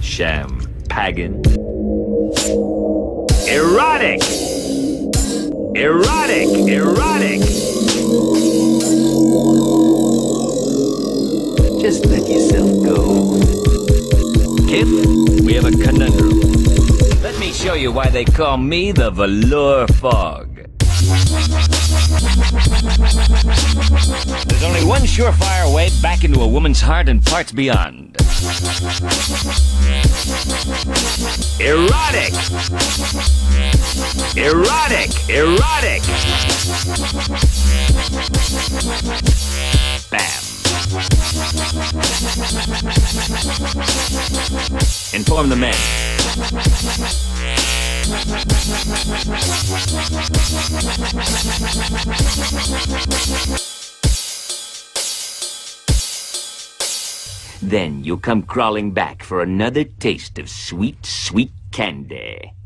sham, pagan. Erotic! Erotic! Erotic! Just let yourself go. Kip, we have a conundrum. Let me show you why they call me the velour fog. There's only one surefire way back into a woman's heart and parts beyond. Erotic! Erotic! Erotic! Bam! Inform the men. Then you'll come crawling back for another taste of sweet, sweet candy.